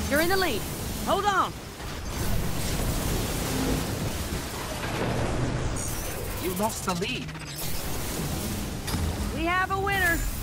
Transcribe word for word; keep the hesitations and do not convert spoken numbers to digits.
You're in the lead. Hold on. You lost the lead. We have a winner.